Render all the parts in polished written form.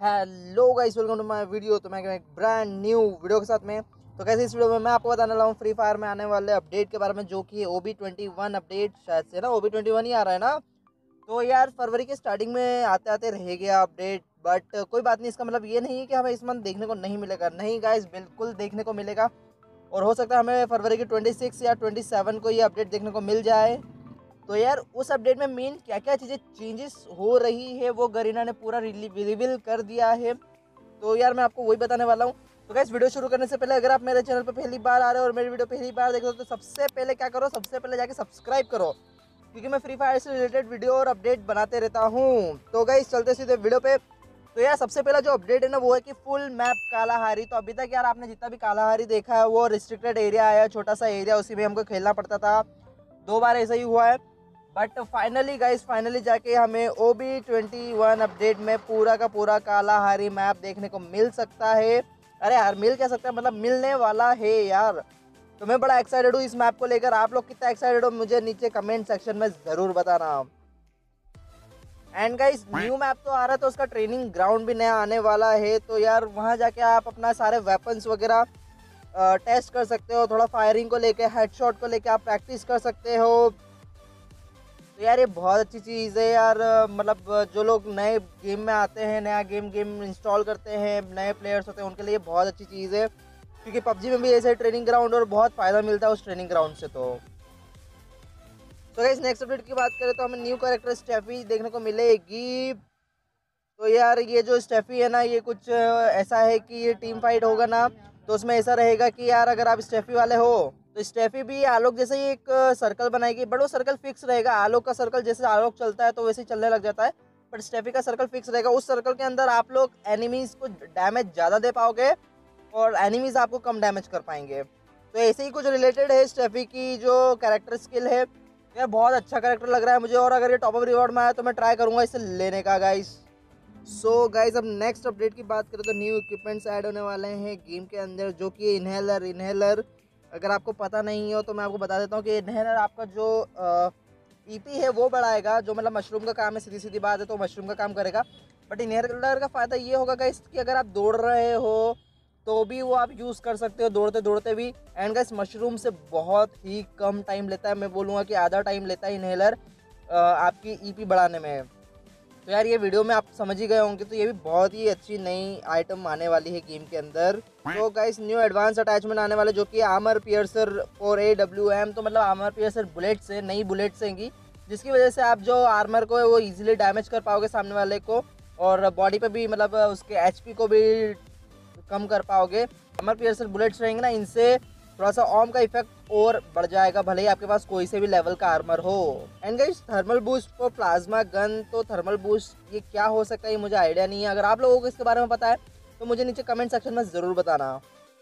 Hello guys, welcome to my video. तो मैं एक ब्रांड न्यू वीडियो के साथ में। तो कैसे इस वीडियो में मैं आपको बताने वाला हूँ फ्री फायर में आने वाले अपडेट के बारे में, जो कि OB21 अपडेट शायद से ना OB21 ही आ रहा है ना। तो यार फरवरी के स्टार्टिंग में आते आते रह गया अपडेट, बट कोई बात नहीं। इसका मतलब ये नहीं है कि हमें इस मंथ देखने को नहीं मिलेगा। नहीं गाइस, बिल्कुल देखने को मिलेगा। और हो सकता है हमें फरवरी की 26 या 27 को ये अपडेट देखने को मिल जाए। तो यार उस अपडेट में मेन क्या क्या चीज़ें चेंजेस हो रही है वो गरीना ने पूरा रिवील कर दिया है। तो यार मैं आपको वही बताने वाला हूँ। तो गाइस, वीडियो शुरू करने से पहले अगर आप मेरे चैनल पर पहली बार आ रहे हो और मेरी वीडियो पहली बार देख रहे हो तो सबसे पहले क्या करो, सबसे पहले जाके सब्सक्राइब करो, क्योंकि मैं फ्री फायर से रिलेटेड वीडियो और अपडेट बनाते रहता हूँ। तो गाइस चलते सीधे वीडियो पे। तो यार सबसे पहला जो अपडेट है ना वो है कि फुल मैप कालाहारी। तो अभी तक यार आपने जितना भी कालाहारी देखा है वो रिस्ट्रिक्टेड एरिया है, छोटा सा एरिया, उसी में हमको खेलना पड़ता था। 2 बार ऐसा ही हुआ है। बट फाइनली गाइस, फाइनली जाके हमें OB21 अपडेट में पूरा का पूरा कालाहारी मैप देखने को मिल सकता है। अरे यार मिल क्या सकता है, मतलब मिलने वाला है यार। तो मैं बड़ा एक्साइटेड हूँ इस मैप को लेकर। आप लोग कितना एक्साइटेड हो मुझे नीचे कमेंट सेक्शन में ज़रूर बताना। एंड गाइस, न्यू मैप तो आ रहा है तो उसका ट्रेनिंग ग्राउंड भी नया आने वाला है। तो यार वहाँ जाके आप अपना सारे वेपन्स वगैरह टेस्ट कर सकते हो। थोड़ा फायरिंग को लेके, हेडशॉट को लेके आप प्रैक्टिस कर सकते हो। तो यार ये बहुत अच्छी चीज़ है यार। मतलब जो लोग नए गेम में आते हैं, नया गेम इंस्टॉल करते हैं, नए प्लेयर्स होते हैं, उनके लिए बहुत अच्छी चीज़ है, क्योंकि पबजी में भी ऐसे ट्रेनिंग ग्राउंड और बहुत फ़ायदा मिलता है उस ट्रेनिंग ग्राउंड से। तो गाइस, नेक्स्ट अपडेट की बात करें तो हमें न्यू कैरेक्टर स्टेफी देखने को मिलेगी। तो यार ये जो स्टेफी है ना, ये कुछ ऐसा है कि ये टीम फाइट होगा ना, तो उसमें ऐसा रहेगा कि यार अगर आप स्टेफी वाले हो तो स्टेफी भी आलोक जैसे ही एक सर्कल बनाएगी, बट वो सर्कल फिक्स रहेगा। आलोक का सर्कल जैसे आलोक चलता है तो वैसे ही चलने लग जाता है, बट स्टेफी का सर्कल फिक्स रहेगा। उस सर्कल के अंदर आप लोग एनिमीज को डैमेज ज़्यादा दे पाओगे और एनिमीज आपको कम डैमेज कर पाएंगे। तो ऐसे ही कुछ रिलेटेड है स्टेफी की जो कैरेक्टर स्किल है। यार बहुत अच्छा कैरेक्टर लग रहा है मुझे, और अगर ये टॉप अप रिवॉर्ड में आया तो मैं ट्राई करूंगा इसे लेने का गाइस। सो गाइज, अब नेक्स्ट अपडेट की बात करें तो न्यू इक्विपमेंट्स ऐड होने वाले हैं गेम के अंदर, जो कि इन्हेलर। अगर आपको पता नहीं हो तो मैं आपको बता देता हूँ कि इन्हेलर आपका जो ईपी है वो बढ़ाएगा, जो मतलब मशरूम का काम है, सीधी सीधी बात है, तो मशरूम का काम करेगा। बट इन्हेलर का फ़ायदा ये होगा गाइस कि अगर आप दौड़ रहे हो तो भी वो आप यूज़ कर सकते हो, दौड़ते दौड़ते भी। एंड गाइस, मशरूम से बहुत ही कम टाइम लेता है, मैं बोलूँगा कि आधा टाइम लेता है इन्हेलर आपकी ईपी बढ़ाने में। तो यार ये वीडियो में आप समझ ही गए होंगे, तो ये भी बहुत ही अच्छी नई आइटम आने वाली है गेम के अंदर। तो गाइस, न्यू एडवांस अटैचमेंट आने वाले, जो कि आर्मर पियर्सर फॉर AWM। तो मतलब आर्मर पियर्सर बुलेट से, नई बुलेट से होंगी, जिसकी वजह से आप जो आर्मर को है वो इजीली डैमेज कर पाओगे सामने वाले को, और बॉडी पे भी मतलब उसके HP को भी कम कर पाओगे। आर्मर पियर्सर बुलेट्स रहेंगे ना, इनसे थोड़ा सा ओम का इफेक्ट और बढ़ जाएगा, भले ही आपके पास कोई से भी लेवल का आर्मर हो। And guys, thermal boost for plasma gun. तो थर्मल बूस्ट ये क्या हो सकता है, ये मुझे आइडिया नहीं है। अगर आप लोगों को इसके बारे में पता है तो मुझे नीचे कमेंट सेक्शन में ज़रूर बताना।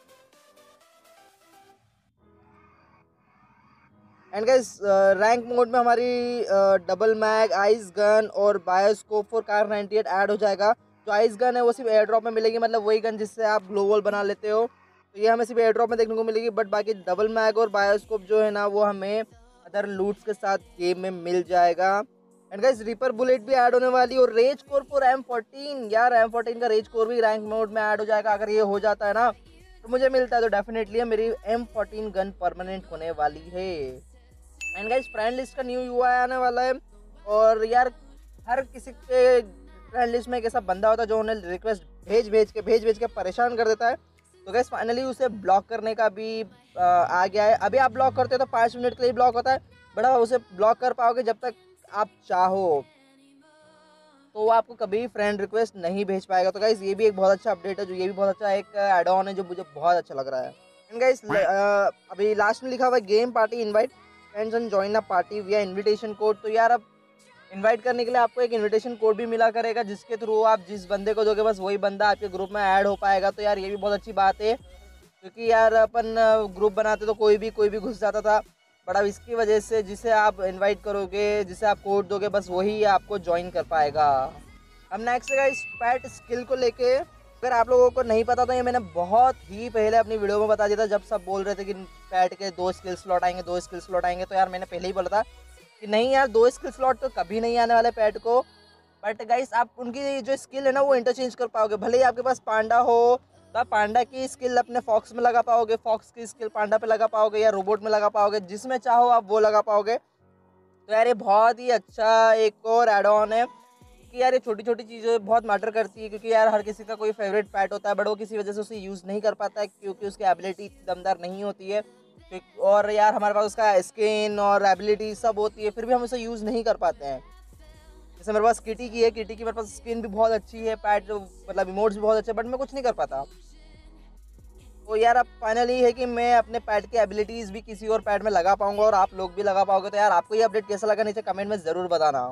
एंड गाइस, रैंक मोड में हमारी डबल मैग, आइस गन और बायोस्कोप फॉर कार 98 ऐड हो जाएगा। जो आइस गन है वो सिर्फ एयर ड्रॉप में मिलेगी, मतलब वही गन जिससे आप ग्लोवल बना लेते हो, तो ये हमें सिर्फ एयर ड्रॉप में देखने को मिलेगी। बट बाकी डबल मैग और बायोस्कोप जो है ना वो हमें अदर लूट्स के साथ गेम में मिल जाएगा। एंड गाइस, रिपर बुलेट भी ऐड होने वाली, और रेज कोर फॉर M14। यार M14 का रेज कोर भी रैंक मोड में ऐड हो जाएगा। अगर ये हो जाता है ना तो मुझे मिलता है तो डेफिनेटली मेरी M14 गन परमानेंट होने वाली है। एंड गाइस, फ्रेंड लिस्ट का न्यू UI आने वाला है। और यार हर किसी के फ्रेंड लिस्ट में एक ऐसा बंदा होता है जो उन्हें रिक्वेस्ट भेज भेज के परेशान कर देता है। तो गाइस फाइनली उसे ब्लॉक करने का भी आ गया है। अभी आप ब्लॉक करते हो तो 5 मिनट के लिए ब्लॉक होता है, बट आप उसे ब्लॉक कर पाओगे जब तक आप चाहो, तो वो आपको कभी फ्रेंड रिक्वेस्ट नहीं भेज पाएगा। तो गाइस ये भी एक बहुत अच्छा अपडेट है, जो ये भी बहुत अच्छा एक ऐड ऑन है जो मुझे बहुत अच्छा लग रहा है। एंड गाइस, अभी लास्ट में लिखा हुआ है game party invite friends and join a party via invitation code. तो यार अब इनवाइट करने के लिए आपको एक इनविटेशन कोड भी मिला करेगा, जिसके थ्रू आप जिस बंदे को दोगे बस वही बंदा आपके ग्रुप में ऐड हो पाएगा। तो यार ये भी बहुत अच्छी बात है, क्योंकि यार अपन ग्रुप बनाते तो कोई भी घुस जाता था, बट अब इसकी वजह से जिसे आप इनवाइट करोगे, जिसे आप कोड दोगे, बस वही आपको ज्वाइन कर पाएगा। अब नेक्स्ट है इस पैट स्किल को लेके। अगर आप लोगों को नहीं पता तो ये मैंने बहुत ही पहले अपनी वीडियो में बता दिया था, जब सब बोल रहे थे कि पैट के 2 स्किल स्लॉट आएंगे, 2 स्किल स्लॉट आएंगे। तो यार मैंने पहले ही बोला था कि नहीं यार, 2 स्किल स्लॉट तो कभी नहीं आने वाले पैट को। बट गाइस आप उनकी जो स्किल है ना वो इंटरचेंज कर पाओगे। भले ही आपके पास पांडा हो तो आप पांडा की स्किल अपने फॉक्स में लगा पाओगे, फॉक्स की स्किल पांडा पे लगा पाओगे, या रोबोट में लगा पाओगे, जिसमें चाहो आप वो लगा पाओगे। तो यार ये बहुत ही अच्छा एक और एड ऑन है कि यार ये छोटी छोटी चीज़ें बहुत मैटर करती है, क्योंकि यार हर किसी का कोई फेवरेट पैट होता है, बट वो किसी वजह से उसे यूज़ नहीं कर पाता है क्योंकि उसकी एबिलिटी दमदार नहीं होती है। और यार हमारे पास उसका स्किन और एबिलिटी सब होती है, फिर भी हम उसे यूज़ नहीं कर पाते हैं। जैसे मेरे पास किटी की है, किटी की मेरे पास स्किन भी बहुत अच्छी है, पैट जो मतलब इमोट्स भी बहुत अच्छे, बट मैं कुछ नहीं कर पाता। तो यार अब फाइनली है कि मैं अपने पैट की एबिलिटीज़ भी किसी और पैट में लगा पाऊंगा और आप लोग भी लगा पाओगे। तो यार आपको ये अपडेट कैसा लगा नीचे कमेंट में ज़रूर बताना।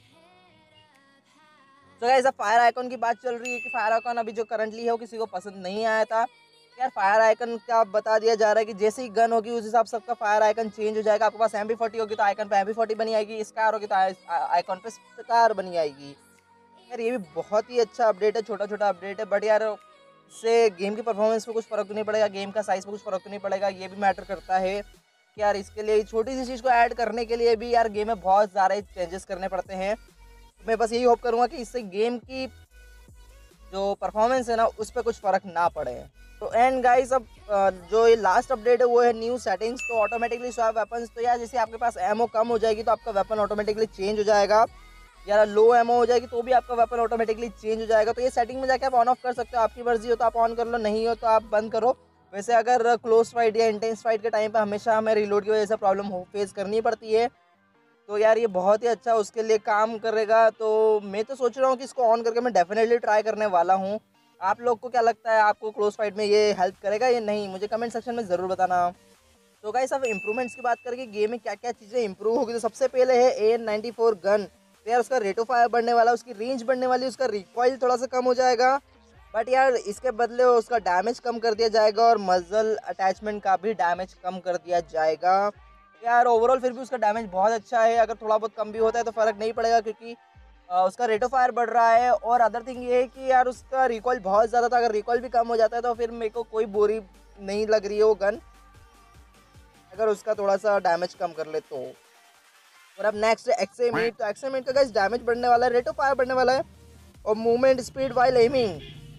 तो गाइस अब फायर आइकन की बात चल रही है कि फायर आइकन अभी जो करंटली है वो किसी को पसंद नहीं आया था। यार फायर आइकन का बता दिया जा रहा है कि जैसे ही गन होगी उस हिसाब से सबका फायर आइकन चेंज हो जाएगा। आपके पास MP40 होगी तो आइकन पे MP40 बनी आएगी, स्कार होगी तो आइकन पे स्कार बनी आएगी। यार ये भी बहुत ही अच्छा अपडेट है, छोटा छोटा अपडेट है, बट यार इससे गेम की परफॉर्मेंस पे कुछ फ़र्क तो नहीं पड़ेगा, गेम का साइज़ पे कुछ फ़र्क तो नहीं पड़ेगा। ये भी मैटर करता है कि यार इसके लिए छोटी सी चीज़ को ऐड करने के लिए भी यार गेम में बहुत सारे चेंजेस करने पड़ते हैं। मैं बस यही होप करूँगा कि इससे गेम की जो परफॉर्मेंस है ना उस पर कुछ फ़र्क ना पड़े। तो एंड गाइस अब जो ये लास्ट अपडेट है वो है न्यू सेटिंग्स। तो ऑटोमेटिकली स्वैप वेपन्स, तो यार जैसे आपके पास एमओ कम हो जाएगी तो आपका वेपन ऑटोमेटिकली चेंज हो जाएगा, यार लो एमओ हो जाएगी तो भी आपका वेपन ऑटोमेटिकली चेंज हो जाएगा। तो ये सेटिंग में जाके आप ऑन ऑफ कर सकते हो, आपकी मर्जी हो तो आप ऑन कर लो, नहीं हो तो आप बंद करो। वैसे अगर क्लोज फाइट या इंटेंस फाइट के टाइम पर हमेशा हमें रिलोड की वजह से प्रॉब्लम फेस करनी पड़ती है, तो यार ये बहुत ही अच्छा उसके लिए काम करेगा। तो मैं तो सोच रहा हूँ कि इसको ऑन करके मैं डेफिनेटली ट्राई करने वाला हूँ। आप लोग को क्या लगता है, आपको क्लोज फाइट में ये हेल्प करेगा या नहीं, मुझे कमेंट सेक्शन में ज़रूर बताना। तो गाइस अब इंप्रूवमेंट्स की बात करके गेम में क्या क्या चीज़ें इंप्रूव होगी, तो सबसे पहले है AN94 गन। तो यार उसका रेट ऑफ फायर बढ़ने वाला, उसकी रेंज बढ़ने वाली, उसका रिकॉइल थोड़ा सा कम हो जाएगा, बट यार इसके बदले उसका डैमेज कम कर दिया जाएगा और मजल अटैचमेंट का भी डैमेज कम कर दिया जाएगा। यार ओवरऑल फिर भी उसका डैमेज बहुत अच्छा है, अगर थोड़ा बहुत कम भी होता है तो फ़र्क नहीं पड़ेगा क्योंकि उसका रेट ऑफ फायर बढ़ रहा है। और अदर थिंग ये है कि यार उसका रिकॉइल बहुत ज़्यादा था, अगर रिकॉइल भी कम हो जाता है तो फिर मेरे को कोई बोरी नहीं लग रही है वो गन, अगर उसका थोड़ा सा डैमेज कम कर ले तो। और अब नेक्स्ट है एक्सेमेट। तो एक्सेमेट का गाइस डैमेज बढ़ने वाला है, रेट ऑफ फायर बढ़ने वाला है और मूवमेंट स्पीड वाइल एमिंग।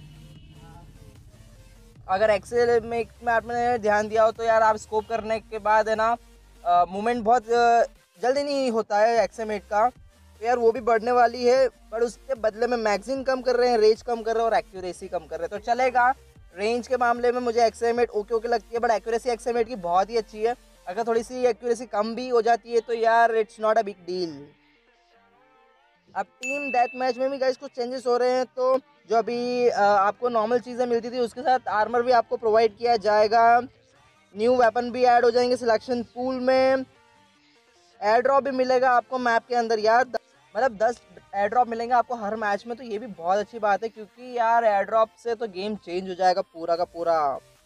अगर एक्सेमेट में आपने ध्यान दिया हो तो यार आप स्कोप करने के बाद है ना मूवमेंट बहुत जल्दी नहीं होता है एक्सेमेट का, तो यार वो भी बढ़ने वाली है, पर उसके बदले में मैगजीन कम कर रहे हैं, रेंज कम कर रहे हैं और एक्यूरेसी कम कर रहे हैं। तो चलेगा, रेंज के मामले में मुझे एक्सेमेट ओके ओके लगती है, बट एक्यूरेसी एक्सेमेट की बहुत ही अच्छी है। अगर थोड़ी सी एक्यूरेसी कम भी हो जाती है तो यार it's not a big deal. अब टीम डेथ मैच में भी गाइस कुछ चेंजेस हो रहे हैं। तो जो अभी आपको नॉर्मल चीज़ें मिलती थी उसके साथ आर्मर भी आपको प्रोवाइड किया जाएगा, न्यू वेपन भी ऐड हो जाएंगे सिलेक्शन पूल में, एयर ड्रॉप भी मिलेगा आपको मैप के अंदर। यार मतलब 10 एयर ड्रॉप मिलेंगे आपको हर मैच में, तो ये भी बहुत अच्छी बात है क्योंकि यार एयर ड्रॉप से तो गेम चेंज हो जाएगा पूरा का पूरा।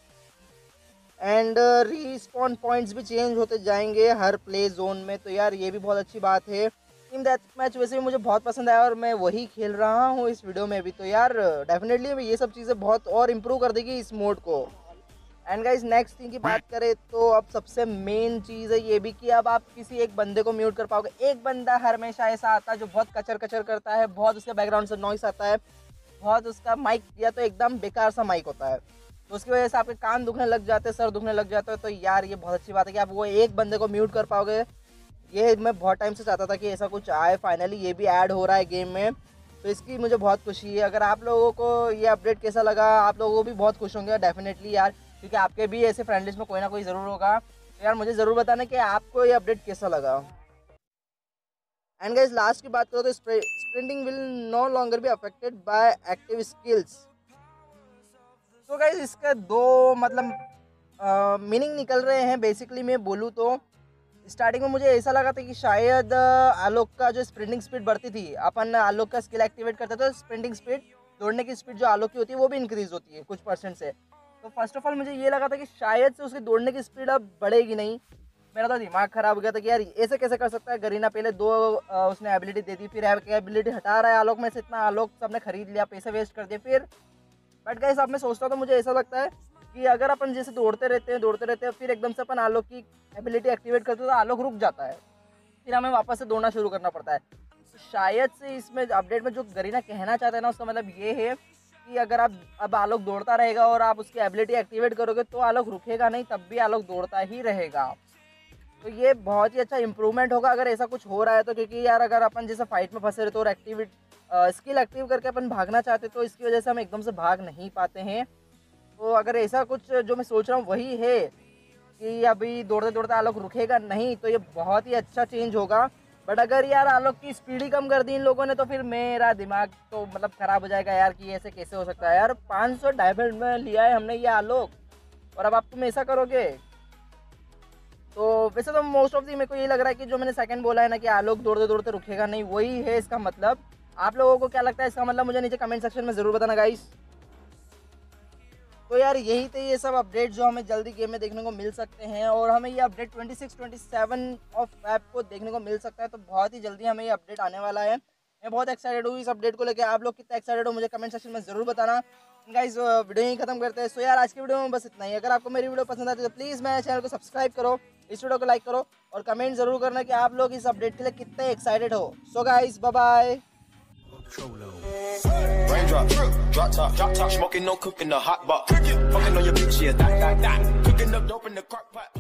एंड रीस्पॉन पॉइंट्स भी चेंज होते जाएंगे हर प्ले जोन में, तो यार ये भी बहुत अच्छी बात है। टीम डेथ मैच वैसे भी मुझे बहुत पसंद आया और मैं वही खेल रहा हूँ इस वीडियो में भी, तो यार डेफिनेटली ये सब चीज़ें बहुत और इम्प्रूव कर देगी इस मोड को। एंड गाइस नेक्स्ट थिंग की बात करें तो अब सबसे मेन चीज़ है ये भी कि अब आप किसी एक बंदे को म्यूट कर पाओगे। एक बंदा हमेशा ऐसा आता है जो बहुत कचर कचर करता है, बहुत उसके बैकग्राउंड से नॉइस आता है, बहुत उसका माइक या तो एकदम बेकार सा माइक होता है, तो उसकी वजह से आपके कान दुखने लग जाते हैं, सर दुखने लग जाता है। तो यार ये बहुत अच्छी बात है कि आप वो एक बंदे को म्यूट कर पाओगे। ये मैं बहुत टाइम से चाहता था कि ऐसा कुछ आए, फाइनली ये भी ऐड हो रहा है गेम में, तो इसकी मुझे बहुत खुशी है। अगर आप लोगों को ये अपडेट कैसा लगा, आप लोगों को भी बहुत खुश होंगे डेफिनेटली यार, क्योंकि आपके भी ऐसे फ्रेंड लिस्ट में कोई ना कोई ज़रूर होगा। तो यार मुझे ज़रूर बताना कि आपको ये अपडेट कैसा लगा। एंड गाइस लास्ट की बात करो तो sprinting will no longer be affected by active skills. तो गाइस इसका दो मतलब मीनिंग निकल रहे हैं बेसिकली। मैं बोलूँ तो स्टार्टिंग में मुझे ऐसा लगा था कि शायद आलोक का जो स्प्रिंटिंग स्पीड बढ़ती थी, अपन आलोक का स्किल एक्टिवेट करते थे तो स्प्रिंटिंग स्पीड, दौड़ने की स्पीड जो आलोक की होती है वो भी इंक्रीज होती है कुछ परसेंट से। तो फर्स्ट ऑफ ऑल मुझे ये लगा था कि शायद से उसकी दौड़ने की स्पीड अब बढ़ेगी नहीं। मेरा तो दिमाग खराब हो गया था कि यार ऐसे कैसे कर सकता है गरीना, पहले दो उसने एबिलिटी दे दी, फिर एबिलिटी हटा रहा है आलोक में से, इतना आलोक सबने खरीद लिया, पैसे वेस्ट कर दिए फिर। बट गाइस अब मैं सोचता हूँ तो मुझे ऐसा लगता है कि अगर अपन जैसे दौड़ते रहते हैं फिर एकदम से अपन आलोक की एबिलिटी एक्टिवेट करते हैं तो आलोक रुक जाता है, फिर हमें वापस से दौड़ना शुरू करना पड़ता है। तो शायद से इसमें अपडेट में जो गरीना कहना चाहते हैं ना, उसका मतलब ये है कि अगर आप अब आलोक दौड़ता रहेगा और आप उसकी एबिलिटी एक्टिवेट करोगे तो आलोक रुकेगा नहीं, तब भी आलोक दौड़ता ही रहेगा। तो ये बहुत ही अच्छा इंप्रूवमेंट होगा अगर ऐसा कुछ हो रहा है तो, क्योंकि यार अगर अपन जैसे फाइट में फंसे रहते और स्किल एक्टिव करके अपन भागना चाहते तो इसकी वजह से हम एकदम से भाग नहीं पाते हैं। तो अगर ऐसा कुछ जो मैं सोच रहा हूँ वही है कि अभी दौड़ते दौड़ते आलोक रुकेगा नहीं, तो ये बहुत ही अच्छा चेंज होगा। बट अगर यार आलोक की स्पीड ही कम कर दी इन लोगों ने तो फिर मेरा दिमाग तो मतलब ख़राब हो जाएगा यार कि ऐसे कैसे हो सकता है यार। 500 डायमंड में लिया है हमने ये आलोक और अब आप तुम ऐसा करोगे। तो वैसे तो मोस्ट ऑफ दी मेरे को ये लग रहा है कि जो मैंने सेकंड बोला है ना कि आलोक दौड़ते दौड़ते रुकेगा नहीं, वही है इसका मतलब। आप लोगों को क्या लगता है इसका मतलब, मुझे नीचे कमेंट सेक्शन में ज़रूर बताना गाइस। तो यार यही थे ये सब अपडेट जो हमें जल्दी गेम में देखने को मिल सकते हैं, और हमें ये अपडेट 26-27 ऑफ फेब को देखने को मिल सकता है। तो बहुत ही जल्दी हमें ये अपडेट आने वाला है। मैं बहुत एक्साइटेड हूँ इस अपडेट को लेकर। आप लोग कितना एक्साइटेड हो मुझे कमेंट सेक्शन में ज़रूर बताना। गाइस वीडियो यहीं खत्म करते हैं। सो यार आज की वीडियो में बस इतना ही। अगर आपको मेरी वीडियो पसंद आती है तो प्लीज़ मेरे चैनल को सब्सक्राइब करो, इस वीडियो को लाइक करो और कमेंट ज़रूर करना कि आप लोग इस अपडेट के लिए कितने एक्साइटेड हो। So guys bye bye. Raindrop, drop top, smoking, no cooking, the hot box. Fucking on your bitch, yeah, that. Cooking up dope in the crock pot.